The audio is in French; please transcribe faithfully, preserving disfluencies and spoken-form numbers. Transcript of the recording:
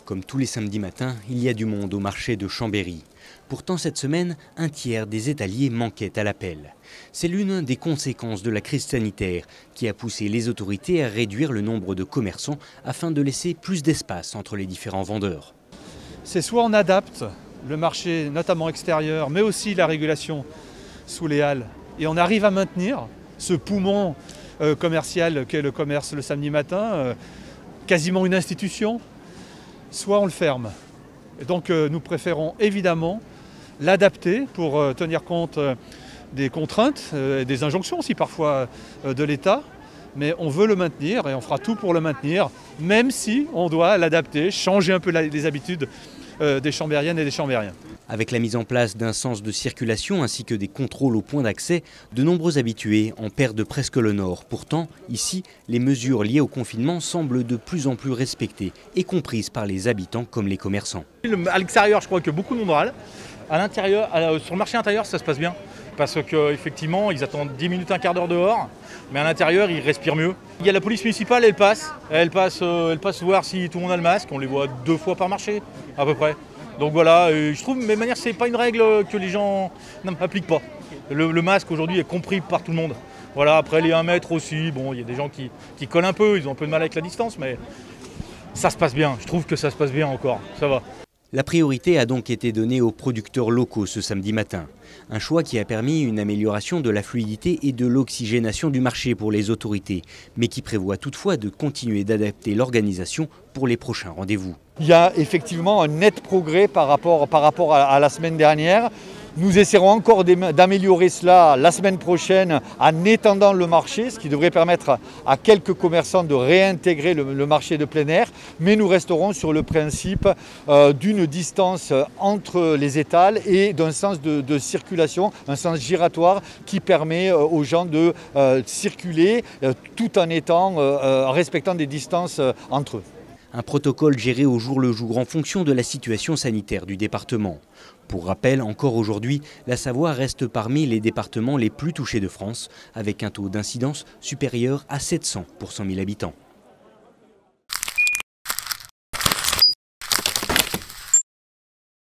Comme tous les samedis matins, il y a du monde au marché de Chambéry. Pourtant, cette semaine, un tiers des étaliers manquaient à l'appel. C'est l'une des conséquences de la crise sanitaire qui a poussé les autorités à réduire le nombre de commerçants afin de laisser plus d'espace entre les différents vendeurs. C'est soit on adapte le marché, notamment extérieur, mais aussi la régulation sous les halles, et on arrive à maintenir ce poumon euh, commercial qu'est le commerce le samedi matin, euh, quasiment une institution, soit on le ferme. Et donc euh, nous préférons évidemment l'adapter pour euh, tenir compte euh, des contraintes euh, et des injonctions aussi parfois euh, de l'État. Mais on veut le maintenir et on fera tout pour le maintenir, même si on doit l'adapter, changer un peu la, les habitudes euh, des Chambériennes et des Chambériens. Avec la mise en place d'un sens de circulation ainsi que des contrôles au point d'accès, de nombreux habitués en perdent presque le nord. Pourtant, ici, les mesures liées au confinement semblent de plus en plus respectées et comprises par les habitants comme les commerçants. À l'extérieur, je crois que beaucoup de monde râle. À l'intérieur, sur le marché intérieur, ça se passe bien. Parce qu'effectivement, ils attendent dix minutes, un quart d'heure dehors, mais à l'intérieur, ils respirent mieux. Il y a la police municipale, elle passe. Elle passe, elle passe voir si tout le monde a le masque. On les voit deux fois par marché, à peu près. Donc voilà, je trouve, mais de manière, c'est pas une règle que les gens n'appliquent pas. Le, le masque aujourd'hui est compris par tout le monde. Voilà, après les un mètre aussi, bon, il y a des gens qui, qui collent un peu, ils ont un peu de mal avec la distance, mais ça se passe bien. Je trouve que ça se passe bien encore, ça va. La priorité a donc été donnée aux producteurs locaux ce samedi matin. Un choix qui a permis une amélioration de la fluidité et de l'oxygénation du marché pour les autorités, mais qui prévoit toutefois de continuer d'adapter l'organisation pour les prochains rendez-vous. Il y a effectivement un net progrès par rapport, par rapport à, à la semaine dernière. Nous essaierons encore d'améliorer cela la semaine prochaine en étendant le marché, ce qui devrait permettre à quelques commerçants de réintégrer le, le marché de plein air. Mais nous resterons sur le principe euh, d'une distance entre les étals et d'un sens de, de circulation, un sens giratoire qui permet euh, aux gens de euh, circuler euh, tout en étant, euh, en respectant des distances euh, entre eux. Un protocole géré au jour le jour en fonction de la situation sanitaire du département. Pour rappel, encore aujourd'hui, la Savoie reste parmi les départements les plus touchés de France, avec un taux d'incidence supérieur à sept cents pour cent mille habitants.